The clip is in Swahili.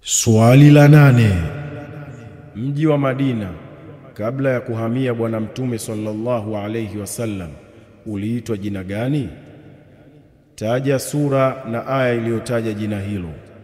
Swali la 8. Mji wa Madina kabla ya kuhamia Bwana Mtume sallallahu alayhi wasallam uliitwa jina gani? Taja sura na aya iliyotaja jina hilo.